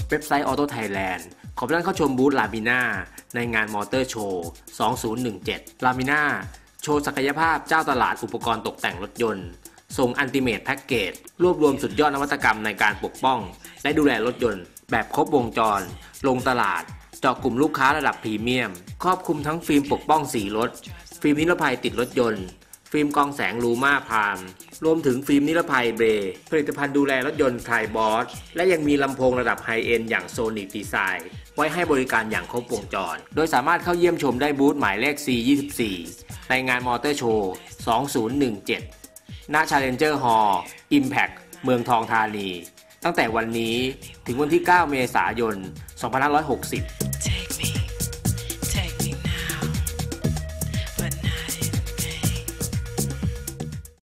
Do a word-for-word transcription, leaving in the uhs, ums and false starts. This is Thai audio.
เว็บไซต์ Auto Thailand ขอท่านเข้าชมบูธ Lamina ในงานมอเตอร์โชว์ สองพันสิบเจ็ด Lamina โชว์ศักยภาพเจ้าตลาดอุปกรณ์ตกแต่งรถยนต์ส่งอัลติเมทแพ็กเกจรวบรวมสุดยอดนวัตกรรมในการปกป้องและดูแลรถยนต์แบบครบวงจรลงตลาดเจาะกลุ่มลูกค้าระดับพรีเมียมครอบคลุมทั้งฟิล์มปกป้องสีรถฟิล์มนิรภัยติดรถยนต์ฟิล์มกรองแสงลูมาพามรวมถึงฟิล์มนิรภัยเบรผลิตภัณฑ์ดูแลรถยนต์ไทยบอสและยังมีลำโพงระดับไฮเอนด์อย่างโซนิกดีไซน์ไว้ให้บริการอย่างครบวงจรโดยสามารถเข้าเยี่ยมชมได้บูธหมายเลข ซี ยี่สิบสี่ ในงานมอเตอร์โชว์ สองพันสิบเจ็ด ณ Challenger Hall Impact เมืองทองธานีตั้งแต่วันนี้ถึงวันที่ เก้า เมษายน สองพันห้าร้อยหกสิบ